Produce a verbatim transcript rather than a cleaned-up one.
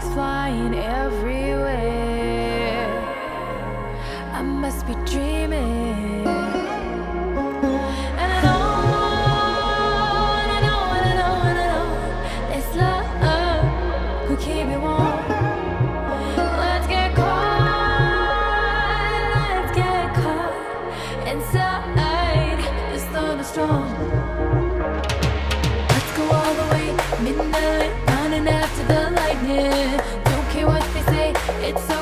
sparks flying everywhere. I must be dreaming. And I know, and I know, and I know, and I know this love could keep me warm. Let's get caught, let's get caught inside this thunderstorm. Let's go all the way midnight, running after the lightning. Don't care what they say, it's